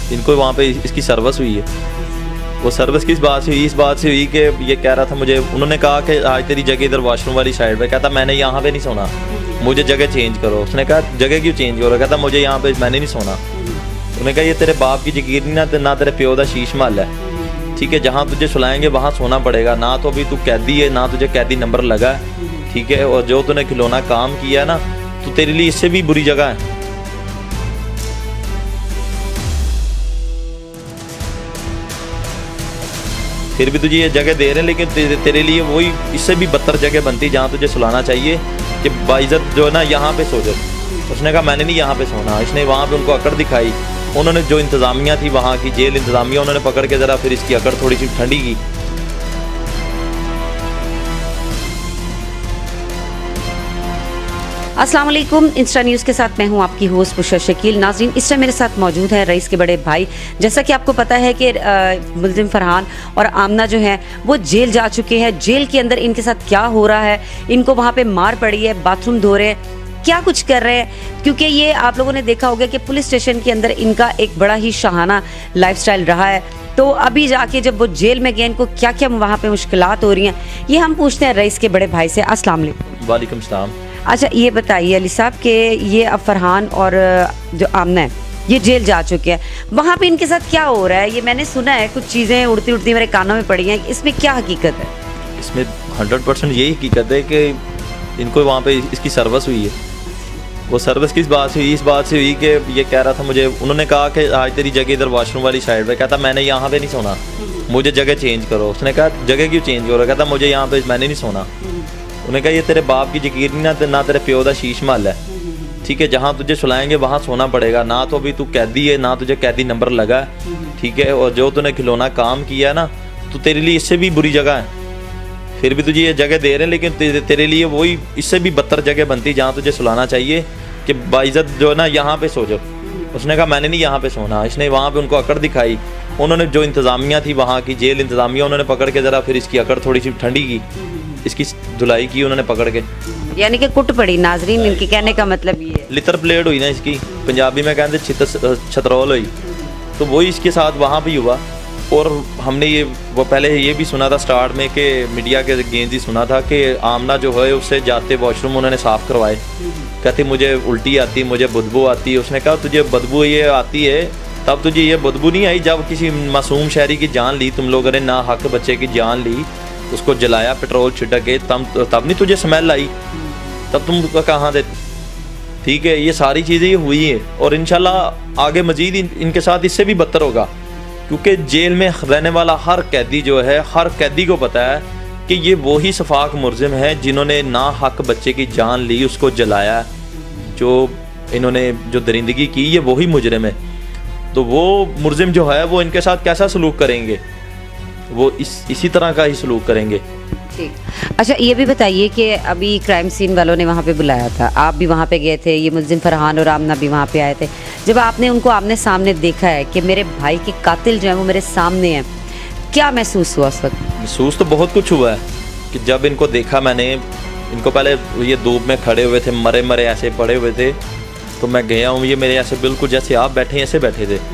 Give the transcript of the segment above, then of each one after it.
इनको वहाँ पे इसकी सर्विस हुई है। वो सर्विस किस बात से हुई? इस बात से हुई कि ये कह रहा था मुझे, उन्होंने कहा कि आज तेरी जगह इधर वॉशरूम वाली साइड पे। कहता मैंने यहाँ पे नहीं सोना, मुझे जगह चेंज करो। उसने कहा जगह क्यों चेंज करो? कहता मुझे यहाँ पे मैंने नहीं सोना। उन्होंने कहा ये तेरे बाप की जगीर नहीं ना तेरे प्यो का शीश महल है, ठीक है, जहाँ तुझे सुलाएंगे वहाँ सोना पड़ेगा। ना तो अभी तू कैदी है, ना तुझे कैदी नंबर लगा है, ठीक है, और जो तूने खिलौना काम किया है ना, तो तेरे लिए इससे भी बुरी जगह है। फिर भी तुझे ये जगह दे रहे हैं, लेकिन तेरे लिए वही इससे भी बदतर जगह बनती जहाँ तुझे सुलाना चाहिए कि बाइज्जत जो है ना यहाँ पे सो जाओ। उसने कहा मैंने नहीं यहाँ पे सोना। इसने वहाँ पे उनको अकड़ दिखाई। उन्होंने जो इंतज़ामिया थी वहाँ की जेल इंतज़ामिया, उन्होंने पकड़ के ज़रा फिर इसकी अकड़ थोड़ी सी ठंडी की। अस्सलाम वालेकुम, इंस्टा न्यूज़ के साथ मैं हूं आपकी होस्ट बुशरा शकील। नाज़रीन, इस टाइम मेरे साथ मौजूद है रईस के बड़े भाई। जैसा कि आपको पता है कि मुल्ज़िम फरहान और आमना जो है वो जेल जा चुके हैं। जेल के अंदर इनके साथ क्या हो रहा है, इनको वहाँ पे मार पड़ी है, बाथरूम धो रहे हैं, क्या कुछ कर रहे हैं, क्योंकि ये आप लोगों ने देखा होगा कि पुलिस स्टेशन के अंदर इनका एक बड़ा ही शाहाना लाइफस्टाइल रहा है। तो अभी जाके जब वो जेल में गए, इनको क्या क्या वहाँ पे मुश्किलात हो रही हैं, ये हम पूछते हैं रईस के बड़े भाई से। अस्सलाम वालेकुम। वालेकुम सलाम। अच्छा, ये बताइए अली साहब कि ये अब फरहान और जो आमना है ये जेल जा चुके हैं, वहाँ पे इनके साथ क्या हो रहा है? ये मैंने सुना है कुछ चीज़ें उड़ती उड़ती मेरे कानों में पड़ी हैं, इसमें क्या हकीकत है? इसमें 100% यही हकीकत है कि इनको वहाँ पे इसकी सर्विस हुई है। वो सर्विस किस बात से हुई? इस बात से हुई कि ये कह रहा था मुझे, उन्होंने कहा कि आज तेरी जगह इधर वॉशरूम वाली साइड पे। कहता मैंने यहाँ पे नहीं सोना, मुझे जगह चेंज करो। उसने कहा जगह क्यों चेंज करो? कहता मुझे यहाँ पे मैंने नहीं सोना। उन्होंने कहा ये तेरे बाप की जगीर नहीं ना तेरे प्यो का शीश महल है, ठीक है, जहाँ तुझे सुलाएंगे वहाँ सोना पड़ेगा। ना तो अभी तू कैदी है, ना तुझे कैदी नंबर लगा है, ठीक है, और जो तूने खिलौना काम किया है ना, तो तेरे लिए इससे भी बुरी जगह है। फिर भी तुझे ये जगह दे रहे हैं, लेकिन तेरे लिए वही इससे भी बदतर जगह बनती जहाँ तुझे सुलाना चाहिए कि बाइज्जत जो है ना यहाँ पे सो जाओ। उसने कहा मैंने नहीं यहाँ पे सोना। इसने वहाँ पे उनको अकड़ दिखाई। उन्होंने जो इंतज़ामिया थी वहाँ की जेल इंतज़ामिया, उन्होंने पकड़ के ज़रा फिर इसकी अकड़ थोड़ी सी ठंडी की, इसकी धुलाई की उन्होंने पकड़ के, यानी कि कुट पड़ी। नाजरीन, इनके कहने का मतलब ये है, लितर प्लेट हुई ना इसकी, पंजाबी में कहते छतरौल हुई। तो वही इसके साथ वहाँ भी हुआ। और हमने वो पहले ये भी सुना था स्टार्ट में कि मीडिया के गेंद ही सुना था कि आमना जो है उससे जाते वॉशरूम उन्होंने साफ़ करवाए। कहती मुझे उल्टी आती, मुझे बदबू आती है। उसने कहा तुझे बदबू ये आती है, तब तुझे ये बदबू नहीं आई जब किसी मासूम शहरी की जान ली तुम लोगों ने, ना हक बच्चे की जान ली, उसको जलाया पेट्रोल छिटक के, तब नहीं तुझे स्मेल आई, तब तुम कहाँ थे? ठीक है, ये सारी चीज़ें ये हुई हैं और इंशाल्लाह आगे मज़ीद इनके साथ इससे भी बदतर होगा, क्योंकि जेल में रहने वाला हर कैदी जो है, हर कैदी को पता है कि ये वही सफाक मुर्जिम है जिन्होंने ना हक बच्चे की जान ली, उसको जलाया, जो इन्होंने जो दरिंदगी की, ये वही मुजरिम है। तो वो मुर्जिम जो है वो इनके साथ कैसा सलूक करेंगे? वो इसी तरह का ही सलूक करेंगे। ठीक। अच्छा, ये भी बताइए कि अभी क्राइम सीन वालों ने वहाँ पे बुलाया था, आप भी वहाँ पे गए थे, ये मुल्ज़िम फरहान और आमना भी वहाँ पे आए थे। जब आपने उनको आमने सामने देखा है कि मेरे भाई के कातिल जो है वो मेरे सामने हैं, क्या महसूस हुआ उस वक्त? महसूस तो बहुत कुछ हुआ है कि जब इनको देखा मैंने, इनको पहले ये धूप में खड़े हुए थे, मरे मरे ऐसे पड़े हुए थे, तो मैं गया हूँ, ये मेरे ऐसे बिल्कुल जैसे आप बैठे ऐसे बैठे थे।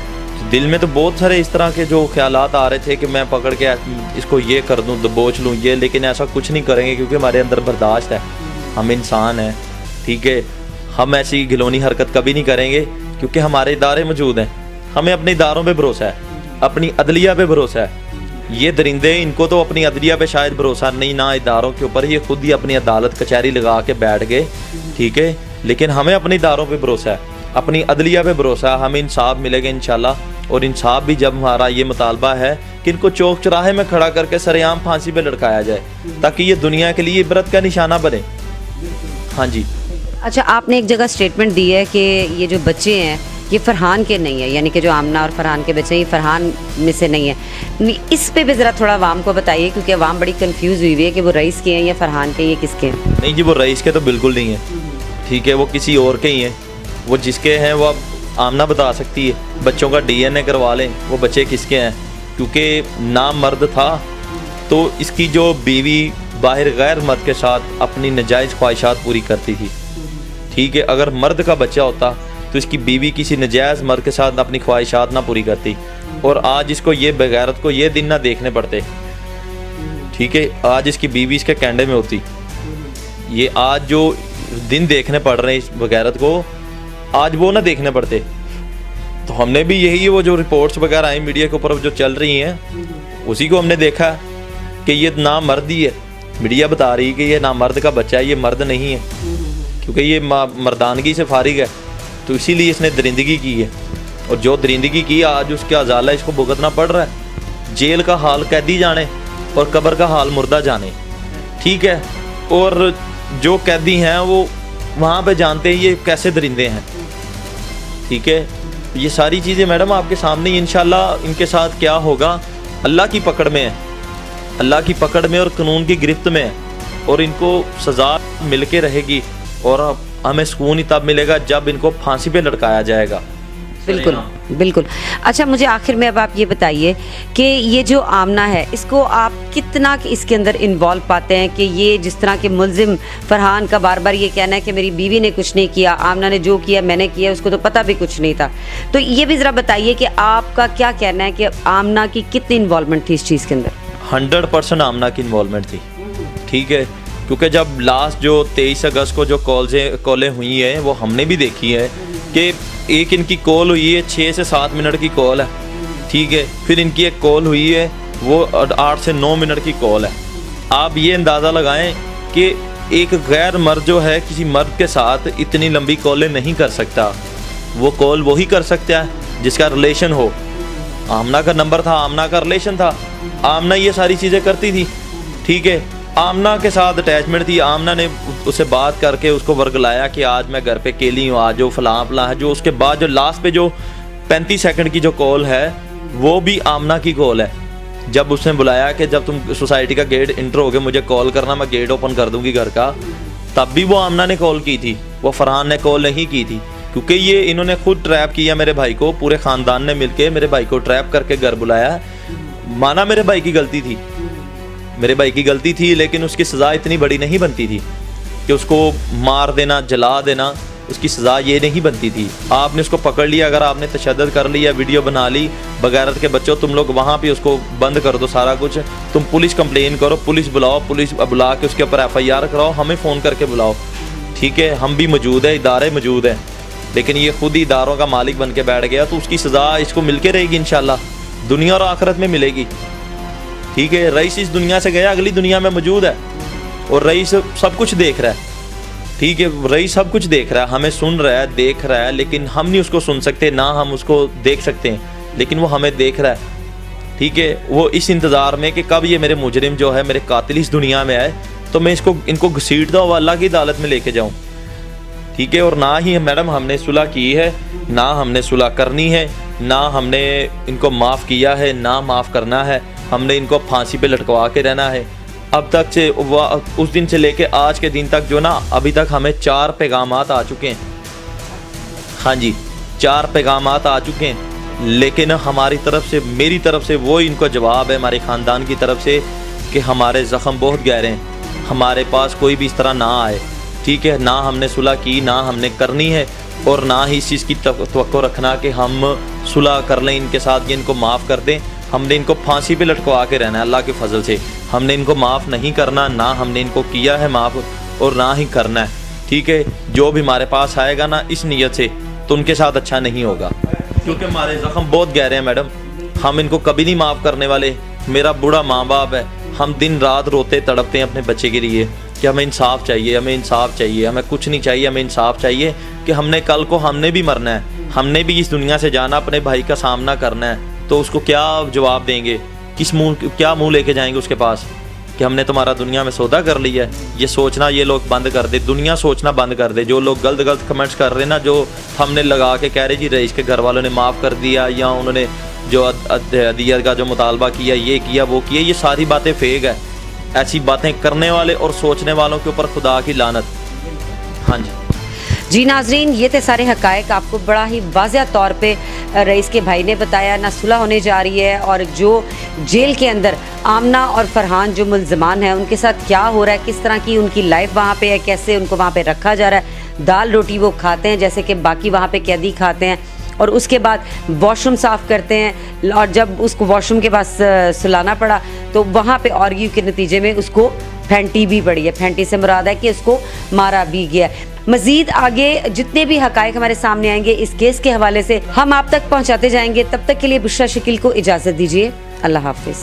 दिल में तो बहुत सारे इस तरह के जो ख्यालात आ रहे थे कि मैं पकड़ के इसको ये कर दूँ, दबोच लूँ ये, लेकिन ऐसा कुछ नहीं करेंगे क्योंकि हमारे अंदर बर्दाश्त है, हम इंसान हैं, ठीक है, हम ऐसी घिनौनी हरकत कभी नहीं करेंगे क्योंकि हमारे इदारे मौजूद हैं, हमें अपने इदारों पे भरोसा है, अपनी अदलिया पे भरोसा है। ये दरिंदे, इनको तो अपनी अदलिया पे शायद भरोसा नहीं, ना इदारों के ऊपर, ये खुद ही अपनी अदालत कचहरी लगा के बैठ गए, ठीक है, लेकिन हमें अपने इदारों पे भरोसा है, अपनी अदलिया पे भरोसा है, हमें इंसाफ मिलेगा इंशाल्लाह। और इंसाफ भी जब हमारा ये मुतालबा है कि इनको चौक चौराहे में खड़ा करके सरेआम फांसी पे लटकाया जाए ताकि ये दुनिया के लिए इबरत का निशाना बने। हाँ जी। अच्छा, आपने एक जगह स्टेटमेंट दी है कि ये जो बच्चे हैं ये फरहान के नहीं है, यानी कि जो आमना और फरहान के बच्चे हैं ये फरहान में से नहीं है। इस पे भी ज़रा थोड़ा अवाम को बताइए, क्योंकि अवाम बड़ी कंफ्यूज हुई हुई है कि वो रईस के हैं या फरहान के, ये किसके हैं? नहीं जी, वो रईस के तो बिल्कुल नहीं है, ठीक है, वो किसी और के ही हैं। वो जिसके हैं वो अब आमना बता सकती है, बच्चों का DNA करवा लें वो बच्चे किसके हैं, क्योंकि नाम मर्द था तो इसकी जो बीवी बाहर गैर मर्द के साथ अपनी नाजायज़ ख्वाहिशात पूरी करती थी, ठीक है। अगर मर्द का बच्चा होता तो इसकी बीवी किसी नजायज़ मर्द के साथ अपनी ख्वाहिशात ना पूरी करती, और आज इसको ये बेगैरत को ये दिन ना देखने पड़ते। ठीक है, आज इसकी बीवी इसके कैंडे में होती, ये आज जो दिन देखने पड़ रहे हैं इस बेगैरत को, आज वो ना देखने पड़ते। तो हमने भी यही वो जो रिपोर्ट्स वगैरह आई मीडिया के ऊपर जो चल रही हैं, उसी को हमने देखा कि ये नामर्दी है। मीडिया बता रही है कि ये नामर्द का बच्चा है, ये मर्द नहीं है, क्योंकि ये मर्दानगी से फारिग है, तो इसीलिए इसने दरिंदगी की है। और जो दरिंदगी की आज उसका अजाला इसको भुगतना पड़ रहा है। जेल का हाल कैदी जाने और कब्र का हाल मुर्दा जाने। ठीक है, और जो कैदी हैं वो वहाँ पे जानते हैं ये कैसे दरिंदे हैं। ठीक है, ये सारी चीज़ें मैडम आपके सामने ही, इंशाल्लाह इनके साथ क्या होगा अल्लाह की पकड़ में है, अल्लाह की पकड़ में और कानून की गिरफ्त में है, और इनको सज़ा मिल के रहेगी। और हमें सुकून ही तब मिलेगा जब इनको फांसी पे लटकाया जाएगा। बिल्कुल बिल्कुल। अच्छा, मुझे आखिर में अब आप ये बताइए कि ये जो आमना है, इसको आप कितना इसके अंदर इन्वॉल्व पाते हैं कि ये जिस तरह के मुल्जिम फरहान का बार बार ये कहना है कि मेरी बीवी ने कुछ नहीं किया, आमना ने जो किया मैंने किया, उसको तो पता भी कुछ नहीं था। तो ये भी ज़रा बताइए कि आपका क्या कहना है कि आमना की कितनी इन्वॉल्वमेंट थी इस चीज़ के अंदर? 100% आमना की इन्वॉल्वमेंट थी। ठीक है, क्योंकि जब लास्ट जो 23 अगस्त को जो कॉलें हुई हैं वो हमने भी देखी है कि एक इनकी कॉल हुई है 6 से 7 मिनट की कॉल है। ठीक है, फिर इनकी एक कॉल हुई है वो 8 से 9 मिनट की कॉल है। आप ये अंदाज़ा लगाएं कि एक गैर मर्द जो है किसी मर्द के साथ इतनी लंबी कॉलें नहीं कर सकता। वो कॉल वही कर सकता है जिसका रिलेशन हो। आमना का नंबर था, आमना का रिलेशन था, आमना ये सारी चीज़ें करती थी। ठीक है, आमना के साथ अटैचमेंट थी। आमना ने उससे बात करके उसको वर्गलाया कि आज मैं घर पे अकेली हूँ, आज जो फलां है। जो उसके बाद जो लास्ट पे जो 35 सेकंड की जो कॉल है वो भी आमना की कॉल है। जब उसने बुलाया कि जब तुम सोसाइटी का गेट इंटर होगे मुझे कॉल करना, मैं गेट ओपन कर दूंगी घर का, तब भी वो आमना ने कॉल की थी, वो फरहान ने कॉल नहीं की थी। क्योंकि ये इन्होंने खुद ट्रैप किया मेरे भाई को, पूरे ख़ानदान ने मिलके मेरे भाई को ट्रैप करके घर बुलाया। माना मेरे भाई की गलती थी, मेरे भाई की गलती थी, लेकिन उसकी सज़ा इतनी बड़ी नहीं बनती थी कि उसको मार देना, जला देना, उसकी सज़ा ये नहीं बनती थी। आपने उसको पकड़ लिया, अगर आपने तशद्दुद कर लिया, वीडियो बना ली, बगैरत के बच्चों तुम लोग वहाँ पे उसको बंद कर दो सारा कुछ। तुम पुलिस कंप्लेन करो, पुलिस बुलाओ, पुलिस बुला के उसके ऊपर FIR कराओ, हमें फ़ोन करके बुलाओ। ठीक है, हम भी मौजूद है, इदारे मौजूद हैं, लेकिन ये खुद ही इदारों का मालिक बन के बैठ गया, तो उसकी सज़ा इसको मिल के रहेगी इंशाल्लाह, दुनिया और आखिरत में मिलेगी। ठीक है, रईस इस दुनिया से गया, अगली दुनिया में मौजूद है, और रईस सब कुछ देख रहा है। ठीक है, रईस सब कुछ देख रहा है, हमें सुन रहा है, देख रहा है, लेकिन हम नहीं उसको सुन सकते, ना हम उसको देख सकते हैं, लेकिन वो हमें देख रहा है। ठीक है, वो इस इंतज़ार में कि कब ये मेरे मुजरिम जो है, मेरे कातिल इस दुनिया में आए, तो मैं इनको घसीटता हुआ अल्लाह की अदालत में लेके जाऊँ। ठीक है, और ना ही मैडम हमने सुलह की है, ना हमने सुलह करनी है, ना हमने इनको माफ़ किया है, ना माफ़ करना है। हमने इनको फांसी पे लटकवा के रहना है। अब तक से उस दिन से लेके आज के दिन तक जो ना, अभी तक हमें 4 पैगामात आ चुके हैं। हाँ जी, 4 पैगामात आ चुके हैं, लेकिन हमारी तरफ से, मेरी तरफ से वो इनको जवाब है हमारे ख़ानदान की तरफ से कि हमारे ज़ख़म बहुत गहरे हैं, हमारे पास कोई भी इस तरह ना आए। ठीक है, ना हमने सुलह की, ना हमने करनी है, और ना ही इस चीज़ की तवक्को रखना कि हम सुलह कर लें इनके साथ, ये इनको माफ़ कर दें। हमने इनको फांसी पे लटकवा के रहना है अल्लाह के फजल से। हमने इनको माफ़ नहीं करना, ना हमने इनको किया है माफ़, और ना ही करना है। ठीक है, जो भी हमारे पास आएगा ना इस नीयत से, तो उनके साथ अच्छा नहीं होगा, क्योंकि हमारे ज़ख़म बहुत गहरे हैं मैडम। हम इनको कभी नहीं माफ़ करने वाले। मेरा बूढ़ा माँ बाप है, हम दिन रात रोते तड़पते हैं अपने बच्चे के लिए कि हमें इंसाफ चाहिए, हमें इंसाफ चाहिए, हमें कुछ नहीं चाहिए, हमें इंसाफ चाहिए कि हमने कल को हमने भी मरना है, हमने भी इस दुनिया से जाना, अपने भाई का सामना करना है, तो उसको क्या जवाब देंगे, किस मुँह, क्या मुँह लेके जाएंगे उसके पास कि हमने तुम्हारा दुनिया में सौदा कर लिया है। ये सोचना ये लोग बंद कर दे, दुनिया सोचना बंद कर दे। जो लोग गलत कमेंट्स कर रहे हैं ना, जो हमने लगा के कह रहे जी रईस के घर वालों ने माफ़ कर दिया, या उन्होंने जो अदियत का जो मुतालबा किया, ये किया, वो किया, ये सारी बातें फेक है। ऐसी बातें करने वाले और सोचने वालों के ऊपर खुदा की लानत। हाँ जी नाजरीन, ये थे सारे हकायक आपको बड़ा ही वाज़िया तौर पे रईस के भाई ने बताया। ना सुलह होने जा रही है, और जो जेल के अंदर आमना और फरहान जो मुल्ज़मान हैं उनके साथ क्या हो रहा है, किस तरह की उनकी लाइफ वहाँ पे है, कैसे उनको वहाँ पे रखा जा रहा है, दाल रोटी वो खाते हैं जैसे कि बाकी वहाँ पे कैदी खाते हैं, और उसके बाद वॉशरूम साफ़ करते हैं, और जब उसको वॉशरूम के पास सुलाना पड़ा तो वहाँ पे आर्ग्यू के नतीजे में उसको फेंटी भी पड़ी है। फेंटी से मुराद है कि उसको मारा भी गया। मज़ीद आगे जितने भी हक़ाइक़ हमारे सामने आएंगे इस केस के हवाले से हम आप तक पहुँचाते जाएंगे। तब तक के लिए बुशरा शकील को इजाज़त दीजिए। अल्लाह हाफ़िज़।